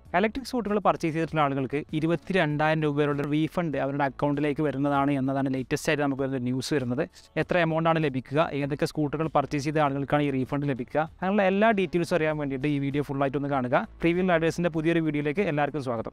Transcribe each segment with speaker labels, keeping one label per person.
Speaker 1: Electric സ്കൂട്ടറുകൾ purchase ചെയ്തിട്ടുള്ള ആളുകൾക്ക് 22,000 രൂപയുടെ റീഫണ്ട് അവരുടെ അക്കൗണ്ടിലേക്ക് വരുന്നതാണ് എന്നതാണ് ലേറ്റസ്റ്റ് ആയിട്ട് നമുക്ക് വരുന്ന ന്യൂസ് വരുന്നത്. എത്ര എമൗണ്ടാണ് ലഭിക്കുക, ഏതൊക്കെ സ്കൂട്ടറുകൾ പർച്ചേസ് ചെയ്ത ആളുകൾക്കാണ് ഈ റീഫണ്ട് ലഭിക്കുക, അങ്ങനെയുള്ള എല്ലാ ഡീറ്റെയിൽസും അറിയാൻ വേണ്ടിയിട്ട് ഈ വീഡിയോ ഫുള്ളായിട്ട് ഒന്ന് കാണുക. പ്രീവിയൽ റൈഡേഴ്സിൻ്റെ പുതിയൊരു വീഡിയോയിലേക്ക് എല്ലാവർക്കും സ്വാഗതം.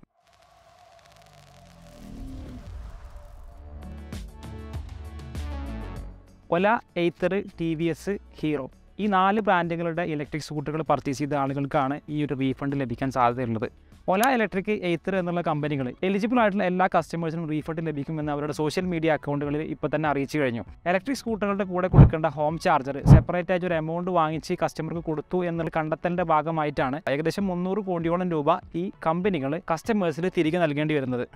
Speaker 1: ഒല, എയ്ത്തർ, TVS, ഹീറോ ഈ 4 ബ്രാൻഡുകളുടെ ഇലക്ട്രിക് സ്കൂട്ടറുകൾ പർച്ചേസ് ചെയ്ത ആളുകൾക്കാണ് ഈ ഒരു റീഫണ്ട് ലഭിക്കാൻ സാധ്യതയുള്ളത്. ഒല ഇലക്ട്രിക്, എയ്ത്തർ എന്നുള്ള കമ്പനികൾ എലിജിബിൾ ആയിട്ടുള്ള എല്ലാ കസ്റ്റമേഴ്സിനും റീഫണ്ട് ലഭിക്കുമെന്ന് അവരുടെ സോഷ്യൽ മീഡിയ അക്കൗണ്ടുകളിൽ ഇപ്പോൾ തന്നെ അറിയിച്ചു കഴിഞ്ഞു. ഇലക്ട്രിക് സ്കൂട്ടറുകളുടെ കൂടെ കൊടുക്കേണ്ട ഹോം ചാർജർ സെപ്പറേറ്റ് ആയിട്ട് ഒരു എമൗണ്ട് വാങ്ങിച്ച് കസ്റ്റമർക്ക് കൊടുത്തു എന്നുള്ള കണ്ടെത്തലിൻ്റെ ഭാഗമായിട്ടാണ് ഏകദേശം 300 കോടിയോളം രൂപ ഈ കമ്പനികൾ കസ്റ്റമേഴ്സിന് തിരികെ നൽകേണ്ടി വരുന്നത്.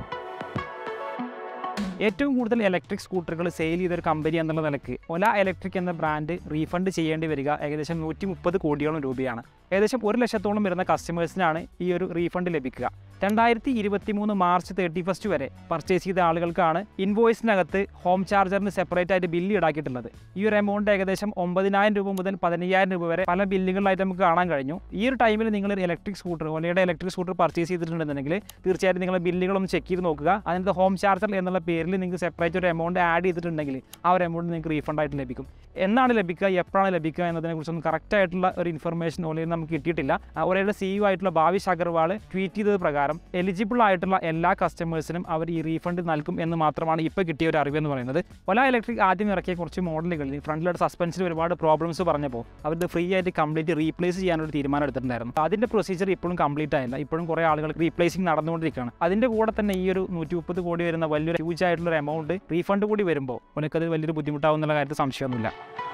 Speaker 1: ഏറ്റവും കൂടുതൽ ഇലക്ട്രിക് സ്കൂട്ടറുകൾ സെയിൽ ചെയ്തൊരു കമ്പനി എന്നുള്ള നിലയ്ക്ക് ഒല ഇലക്ട്രിക് എന്ന ബ്രാൻഡ് റീഫണ്ട് ചെയ്യേണ്ടി വരിക ഏകദേശം 130 കോടിയോളം രൂപയാണ്. ഏകദേശം 1 ലക്ഷത്തോളം വരുന്ന കസ്റ്റമേഴ്സിനാണ് ഈ ഒരു റീഫണ്ട് ലഭിക്കുക. 2023 മാർച്ച് 31 വരെ പർച്ചേസ് ചെയ്ത ആളുകൾക്കാണ് ഇൻവോയ്സിനകത്ത് ഹോം ചാർജറിന് സെപ്പറേറ്റ് ആയിട്ട് ബില്ല് ഈടാക്കിയിട്ടുള്ളത്. ഈ ഒരു എമൗണ്ട് ഏകദേശം 9,000 രൂപ മുതൽ 15,000 രൂപ വരെ പല ബില്ലുകളിലായിട്ട് നമുക്ക് കാണാൻ കഴിഞ്ഞു. ഈ ഒരു ടൈമിൽ നിങ്ങൾ ഇലക്ട്രിക് സ്കൂട്ടർ ഒലയുടെ ഇലക്ട്രിക് സ്കൂട്ടർ പർച്ചേസ് ചെയ്തിട്ടുണ്ടെന്നുണ്ടെങ്കിൽ തീർച്ചയായിട്ടും നിങ്ങളുടെ ബില്ലുകളൊന്ന് ചെക്ക് ചെയ്ത് നോക്കുക. അതിനകത്ത് ഹോം ചാർജർ എന്നുള്ള പേരിൽ നിങ്ങൾക്ക് സെപ്പറേറ്റ് ഒരു എമൗണ്ട് ആഡ് ചെയ്തിട്ടുണ്ടെങ്കിൽ ആ ഒരു എമൗണ്ട് നിങ്ങൾക്ക് റീഫണ്ട് ആയിട്ട് ലഭിക്കും. എന്നാണ് ലഭിക്കുക, എപ്പോഴാണ് ലഭിക്കുക എന്നതിനെക്കുറിച്ചൊന്നും കറക്റ്റ് ആയിട്ടുള്ള ഒരു ഇൻഫർമേഷൻ ഒലയിൽ നമുക്ക് കിട്ടിയിട്ടില്ല. ഒലയുടെ CEO ആയിട്ടുള്ള ഭാവിഷ് അഗർവാൾ ട്വീറ്റ് ചെയ്തത് പ്രകാരം എലിജിബിൾ ആയിട്ടുള്ള എല്ലാ കസ്റ്റമേഴ്സിനും അവർ ഈ റീഫണ്ട് നൽകും എന്ന് മാത്രമാണ് ഇപ്പോൾ കിട്ടിയ ഒരു അറിവെന്ന് പറയുന്നത്. ഒല ഇലക്ട്രിക് ആദ്യം ഇറക്കിയ കുറച്ച് മോഡലുകളിൽ ഫ്രണ്ടിലോട്ട് സസ്പെൻഷനിൽ ഒരുപാട് പ്രോബ്ലംസ് പറഞ്ഞപ്പോൾ അവർക്ക് ഫ്രീ ആയിട്ട് കംപ്ലീറ്റ് റീപ്ലേസ് ചെയ്യാനൊരു തീരുമാനം എടുത്തിട്ടുണ്ടായിരുന്നു. അതിൻ്റെ പ്രൊസീജിയർ ഇപ്പോഴും കംപ്ലീറ്റ് ആയില്ല. ഇപ്പോഴും കുറേ ആളുകൾ റീപ്ലേസിംഗ് നടന്നുകൊണ്ടിരിക്കുകയാണ്. അതിൻ്റെ കൂടെ തന്നെ ഈ ഒരു 130 കോടി വരുന്ന വലിയൊരു ഹ്യൂജ് ആയിട്ടുള്ള എമൗണ്ട് റീഫണ്ട് കൂടി വരുമ്പോൾ ഒലക്കത് വലിയൊരു ബുദ്ധിമുട്ടാവുന്നുള്ള കാര്യത്തിൽ സംശയമൊന്നുമില്ല.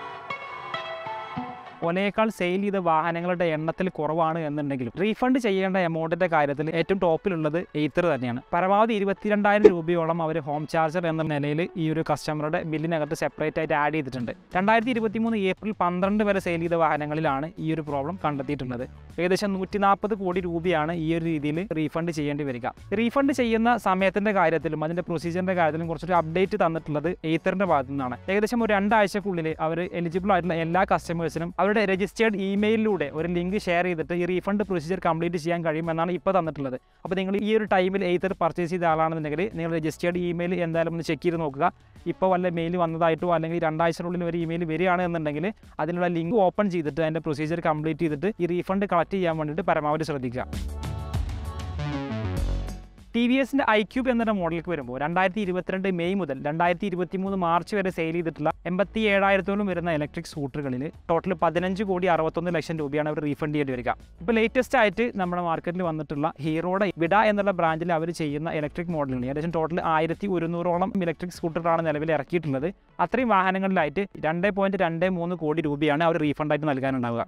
Speaker 1: ഒലയേക്കാൾ സെയിൽ ചെയ്ത വാഹനങ്ങളുടെ എണ്ണത്തിൽ കുറവാണ് എന്നുണ്ടെങ്കിലും റീഫണ്ട് ചെയ്യേണ്ട എമൗണ്ടിൻ്റെ കാര്യത്തിൽ ഏറ്റവും ടോപ്പിലുള്ളത് എയ്ത്തർ തന്നെയാണ്. പരമാവധി 22,000 രൂപയോളം അവർ ഹോം ചാർജർ എന്ന നിലയിൽ ഈ ഒരു കസ്റ്റമറുടെ ബില്ലിനകത്ത് സെപ്പറേറ്റ് ആയിട്ട് ആഡ് ചെയ്തിട്ടുണ്ട്. 2023 ഏപ്രിൽ 12 വരെ സെയിൽ ചെയ്ത വാഹനങ്ങളിലാണ് ഈ ഒരു പ്രോബ്ലം കണ്ടെത്തിയിട്ടുള്ളത്. ഏകദേശം 140 കോടി രൂപയാണ് ഈ ഒരു രീതിയിൽ റീഫണ്ട് ചെയ്യേണ്ടി വരിക. റീഫണ്ട് ചെയ്യുന്ന സമയത്തിൻ്റെ കാര്യത്തിലും അതിൻ്റെ പ്രൊസീജിയറിൻ്റെ കാര്യത്തിലും കുറച്ചൊരു അപ്ഡേറ്റ് തന്നിട്ടുള്ളത് എയ്ത്തറിൻ്റെ ഭാഗത്തു നിന്നാണ്. ഏകദേശം ഒരു 2 ആഴ്ചക്കുള്ളിൽ അവർ എലിജിബിൾ ആയിട്ടുള്ള എല്ലാ കസ്റ്റമേഴ്സിനും അവരുടെ രജിസ്റ്റേർഡ് ഇമെയിലിലൂടെ ഒരു ലിങ്ക് ഷെയർ ചെയ്തിട്ട് ഈ റീഫണ്ട് പ്രൊസീജിയർ കംപ്ലീറ്റ് ചെയ്യാൻ കഴിയുമെന്നാണ് ഇപ്പോൾ തന്നിട്ടുള്ളത്. അപ്പോൾ നിങ്ങൾ ഈ ഒരു ടൈമിൽ എയ്ത്തർ പർച്ചേസ് ചെയ്ത ആളാണെന്നുണ്ടെങ്കിൽ നിങ്ങൾ രജിസ്റ്റേർഡ് ഇമെയിൽ എന്തായാലും ഒന്ന് ചെക്ക് ചെയ്ത് നോക്കുക. ഇപ്പോൾ വല്ല മെയിൽ വന്നതായിട്ടോ അല്ലെങ്കിൽ 2 ആഴ്ചക്കുള്ളിൽ ഒരു ഇമെയിൽ വരികയാണ് എന്നുണ്ടെങ്കിൽ അതിനുള്ള ലിങ്ക് ഓപ്പൺ ചെയ്തിട്ട് അതിൻ്റെ പ്രൊസീജിയർ കംപ്ലീറ്റ് ചെയ്തിട്ട് ഈ റീഫണ്ട് കളക്ട് ചെയ്യാൻ വേണ്ടിയിട്ട് പരമാവധി ശ്രദ്ധിക്കുക. TVSൻ്റെ IQUBE എന്ന മോഡലിലേക്ക് വരുമ്പോൾ 2022 മെയ് മുതൽ 2023 മാർച്ച് വരെ സെയിൽ ചെയ്തിട്ടുള്ള 87,000 വരുന്ന ഇലക്ട്രിക് സ്കൂട്ടറുകളിൽ ടോട്ടൽ 15,61 ലക്ഷം രൂപയാണ് അവർ റീഫണ്ട് ചെയ്യേണ്ടി വരിക. ഇപ്പോൾ ലേറ്റസ്റ്റ് ആയിട്ട് നമ്മുടെ മാർക്കറ്റിൽ വന്നിട്ടുള്ള ഹീറോയുടെ VIDA എന്നുള്ള ബ്രാൻഡിൽ അവർ ചെയ്യുന്ന ഇലക്ട്രിക് മോഡലുകൾ ഏകദേശം ടോട്ടൽ 1,100ഓളം ഇലക്ട്രിക് സ്കൂട്ടറാണ് നിലവിൽ ഇറക്കിയിട്ടുള്ളത്. അത്രയും വാഹനങ്ങളിലായിട്ട് 2.23 കോടി രൂപയാണ് അവർ റീഫണ്ടായിട്ട് നൽകാനുണ്ടാവുക.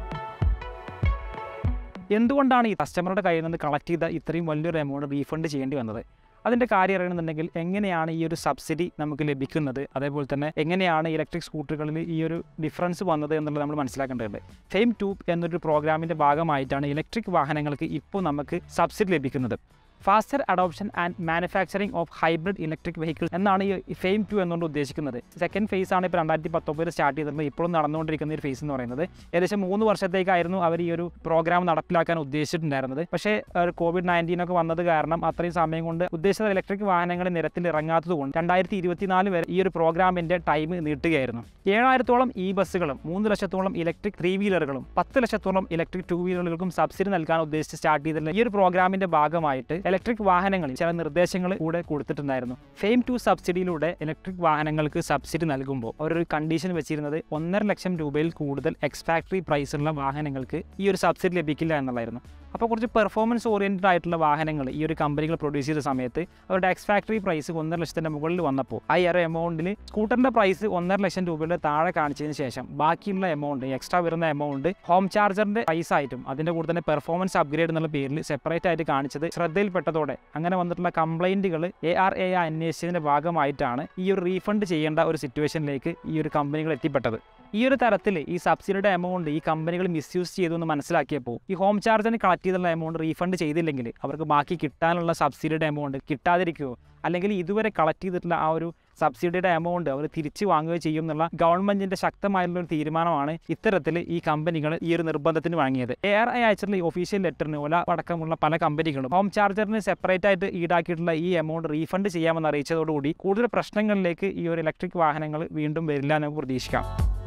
Speaker 1: എന്തുകൊണ്ടാണ് ഈ കസ്റ്റമറുടെ കയ്യിൽ നിന്ന് കളക്ട് ചെയ്ത ഇത്രയും വലിയൊരു എമൗണ്ട് റീഫണ്ട് ചെയ്യേണ്ടി വന്നത്? അതിൻ്റെ കാര്യം അറിയണമെന്നുണ്ടെങ്കിൽ എങ്ങനെയാണ് ഈ ഒരു സബ്സിഡി നമുക്ക് ലഭിക്കുന്നത്, അതേപോലെ തന്നെ എങ്ങനെയാണ് ഇലക്ട്രിക് സ്കൂട്ടറുകളിൽ ഈ ഒരു ഡിഫറൻസ് വന്നത് എന്നുള്ളത് നമ്മൾ മനസ്സിലാക്കേണ്ടതുണ്ട്. ഫെയിം 2 എന്നൊരു പ്രോഗ്രാമിൻ്റെ ഭാഗമായിട്ടാണ് ഇലക്ട്രിക് വാഹനങ്ങൾക്ക് ഇപ്പോൾ നമുക്ക് സബ്സിഡി ലഭിക്കുന്നത്. Faster adoption and manufacturing of hybrid electric vehicles എന്നാണ് ഈ ഫെയിം 2 എന്നുകൊണ്ട് ഉദ്ദേശിക്കുന്നത്. സെക്കൻഡ് ഫേസ് ആണ് ഇപ്പോൾ 2019 സ്റ്റാർട്ട് ചെയ്തിട്ടുള്ളത്. ഇപ്പോഴും നടന്നുകൊണ്ടിരിക്കുന്ന ഒരു ഫേസ് എന്ന് പറയുന്നത് ഏകദേശം 3 വർഷത്തേക്കായിരുന്നു അവർ ഈ ഒരു പ്രോഗ്രാം നടപ്പിലാക്കാൻ ഉദ്ദേശിച്ചിട്ടുണ്ടായിരുന്നത്. പക്ഷേ COVID-19 ഒക്കെ വന്നത് കാരണം അത്രയും സമയം കൊണ്ട് ഉദ്ദേശിച്ച ഇലക്ട്രിക് വാഹനങ്ങൾ നിരത്തിൽ ഇറങ്ങാത്തത് കൊണ്ട് 2024 വരെ ഈ ഒരു പ്രോഗ്രാമിൻ്റെ ടൈം നീട്ടുകയായിരുന്നു. 7,000-ഓളം ബസ്സുകളും 3 ലക്ഷത്തോളം ഇലക്ട്രിക് 3 വീലറുകളും 10 ലക്ഷത്തോളം ഇലക്ട്രിക് 2 വീലറുകൾക്കും സബ്സിഡി നൽകാൻ ഉദ്ദേശിച്ച് സ്റ്റാർട്ട് ചെയ്തിട്ടുള്ള ഈ ഒരു പ്രോഗ്രാമിൻ്റെ ഭാഗമായിട്ട് ഇലക്ട്രിക് വാഹനങ്ങളിൽ ചില നിർദ്ദേശങ്ങൾ കൂടെ കൊടുത്തിട്ടുണ്ടായിരുന്നു. ഫെയിം 2 സബ്സിഡിയിലൂടെ ഇലക്ട്രിക് വാഹനങ്ങൾക്ക് സബ്സിഡി നൽകുമ്പോൾ അവരൊരു കണ്ടീഷൻ വെച്ചിരുന്നത് 1.5 ലക്ഷം രൂപയിൽ കൂടുതൽ എക്സ് ഫാക്ടറി പ്രൈസുള്ള വാഹനങ്ങൾക്ക് ഈ ഒരു സബ്സിഡി ലഭിക്കില്ല എന്നുള്ളതായിരുന്നു. അപ്പോൾ കുറച്ച് പെർഫോമൻസ് ഓറിയൻറ്റഡ് ആയിട്ടുള്ള വാഹനങ്ങൾ ഈ ഒരു കമ്പനികൾ പ്രൊഡ്യൂസ് ചെയ്ത സമയത്ത് അവരുടെ എക്സ് ഫാക്ടറി പ്രൈസ് 1.5 ലക്ഷത്തിൻ്റെ മുകളിൽ വന്നപ്പോൾ ആ ഒരു എമൗണ്ടിൽ സ്കൂട്ടറിൻ്റെ പ്രൈസ് 1.5 ലക്ഷം രൂപയുടെ താഴെ കാണിച്ചതിന് ശേഷം ബാക്കിയുള്ള എമൗണ്ട് എക്സ്ട്രാ വരുന്ന എമൗണ്ട് ഹോം ചാർജറിൻ്റെ പ്രൈസ് ആയിട്ടും അതിൻ്റെ കൂടെ തന്നെ പെർഫോമൻസ് അപ്ഗ്രേഡ് എന്നുള്ള പേരിൽ സെപ്പറേറ്റ് ആയിട്ട് കാണിച്ചത് ശ്രദ്ധയിൽപ്പെട്ടതോടെ അങ്ങനെ വന്നിട്ടുള്ള കംപ്ലൈൻറ്റുകൾ ARA അന്വേഷിച്ചതിൻ്റെ ഭാഗമായിട്ടാണ് ഈ ഒരു റീഫണ്ട് ചെയ്യേണ്ട ഒരു സിറ്റുവേഷനിലേക്ക് ഈ ഒരു കമ്പനികൾ എത്തിപ്പെട്ടത്. ഈ ഒരു തരത്തിൽ ഈ സബ്സിഡിയുടെ എമൗണ്ട് ഈ കമ്പനികൾ മിസ്യൂസ് ചെയ്തു എന്ന് മനസ്സിലാക്കിയപ്പോൾ ഈ ഹോം ചാർജിന് കളക്ട് ചെയ്തുള്ള എമൗണ്ട് റീഫണ്ട് ചെയ്തില്ലെങ്കിൽ അവർക്ക് ബാക്കി കിട്ടാനുള്ള സബ്സിഡിയുടെ എമൗണ്ട് കിട്ടാതിരിക്കുമോ, അല്ലെങ്കിൽ ഇതുവരെ കളക്ട് ചെയ്തിട്ടുള്ള ആ ഒരു സബ്സിഡിയുടെ എമൗണ്ട് അവർ തിരിച്ചു വാങ്ങുകയോ ചെയ്യും എന്നുള്ള ഗവൺമെന്റിന്റെ ശക്തമായിട്ടുള്ള ഒരു തീരുമാനമാണ് ഇത്തരത്തിൽ ഈ കമ്പനികൾ ഈ ഒരു നിർബന്ധത്തിന് വാങ്ങിയത്. ARI അയച്ചിട്ടുള്ള ഈ ഒഫീഷ്യൽ ലെറ്ററിന് ഓല അടക്കമുള്ള പല കമ്പനികളും ഹോം ചാർജറിന് സെപ്പറേറ്റ് ആയിട്ട് ഈടാക്കിയിട്ടുള്ള ഈ എമൗണ്ട് റീഫണ്ട് ചെയ്യാമെന്ന് അറിയിച്ചതോടുകൂടി കൂടുതൽ പ്രശ്നങ്ങളിലേക്ക് ഈ ഒരു ഇലക്ട്രിക് വാഹനങ്ങൾ വീണ്ടും വരില്ല എന്ന് പ്രതീക്ഷിക്കാം.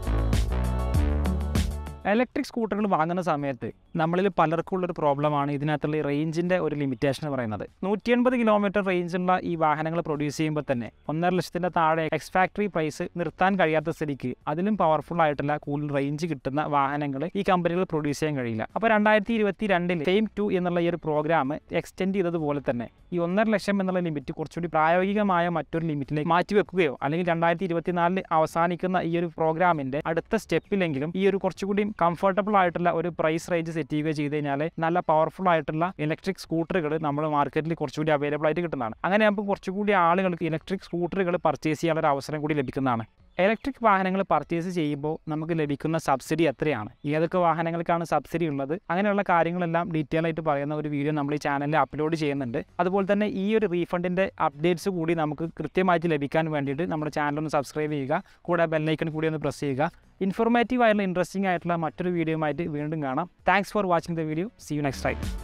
Speaker 1: ഇലക്ട്രിക് സ്കൂട്ടറുകൾ വാങ്ങുന്ന സമയത്ത് നമ്മളിൽ പലർക്കും ഉള്ളൊരു പ്രോബ്ലമാണ് ഇതിനകത്തുള്ള ഈ റേഞ്ചിൻ്റെ ഒരു ലിമിറ്റേഷൻ എന്ന് പറയുന്നത്. 180 കിലോമീറ്റർ റേഞ്ചുള്ള ഈ വാഹനങ്ങൾ പ്രൊഡ്യൂസ് ചെയ്യുമ്പോൾ തന്നെ 1.5 ലക്ഷത്തിൻ്റെ താഴെ എക്സ് ഫാക്ടറി പ്രൈസ് നിർത്താൻ കഴിയാത്ത സ്ഥിതിക്ക് അതിലും പവർഫുൾ ആയിട്ടുള്ള കൂടുതൽ റേഞ്ച് കിട്ടുന്ന വാഹനങ്ങൾ ഈ കമ്പനികൾ പ്രൊഡ്യൂസ് ചെയ്യാൻ കഴിയില്ല. അപ്പോൾ 2022 ഫെയിം 2 എന്നുള്ള ഈ ഒരു പ്രോഗ്രാം എക്സ്റ്റെൻഡ് ചെയ്തതുപോലെ തന്നെ ഈ 1.5 ലക്ഷം എന്നുള്ള ലിമിറ്റ് കുറച്ചുകൂടി പ്രായോഗികമായ മറ്റൊരു ലിമിറ്റിലേക്ക് മാറ്റിവെക്കുകയോ അല്ലെങ്കിൽ 2024 അവസാനിക്കുന്ന ഈ ഒരു പ്രോഗ്രാമിൻ്റെ അടുത്ത സ്റ്റെപ്പിലെങ്കിലും ഈ ഒരു കുറച്ചുകൂടി കംഫർട്ടബിൾ ആയിട്ടുള്ള ഒരു പ്രൈസ് റേഞ്ച് സെറ്റ് ചെയ്യുകയോ ചെയ്ത് കഴിഞ്ഞാൽ നല്ല പവർഫുൾ ആയിട്ടുള്ള ഇലക്ട്രിക് സ്കൂട്ടറുകൾ നമ്മൾ മാർക്കറ്റിൽ കുറച്ചുകൂടി അവൈലബിൾ ആയിട്ട് കിട്ടുന്നതാണ്. അങ്ങനെ ആകുമ്പോൾ കുറച്ചുകൂടി ആളുകൾക്ക് ഇലക്ട്രിക് സ്കൂട്ടറുകൾ പർച്ചേസ് ചെയ്യാനുള്ള ഒരു അവസരം കൂടി ലഭിക്കുന്നതാണ്. ഇലക്ട്രിക് വാഹനങ്ങൾ പർച്ചേസ് ചെയ്യുമ്പോൾ നമുക്ക് ലഭിക്കുന്ന സബ്സിഡി എത്രയാണ്, ഏതൊക്കെ വാഹനങ്ങൾക്കാണ് സബ്സിഡി ഉള്ളത്, അങ്ങനെയുള്ള കാര്യങ്ങളെല്ലാം ഡീറ്റെയിൽ ആയിട്ട് പറയുന്ന ഒരു വീഡിയോ നമ്മൾ ഈ ചാനലിൽ അപ്ലോഡ് ചെയ്യുന്നുണ്ട്. അതുപോലെ തന്നെ ഈ ഒരു റീഫണ്ടിൻ്റെ അപ്ഡേറ്റ്സ് കൂടി നമുക്ക് കൃത്യമായിട്ട് ലഭിക്കാൻ വേണ്ടിയിട്ട് നമ്മുടെ ചാനലൊന്ന് സബ്സ്ക്രൈബ് ചെയ്യുക, കൂടെ ബെല്ലൈക്കൺ കൂടി ഒന്ന് പ്രസ് ചെയ്യുക. ഇൻഫോർമേറ്റീവ് ആയിട്ടുള്ള ഇൻട്രസ്റ്റിംഗ് ആയിട്ടുള്ള മറ്റൊരു വീഡിയോയുമായിട്ട് വീണ്ടും കാണാം. Thanks for watching the video. See you next time.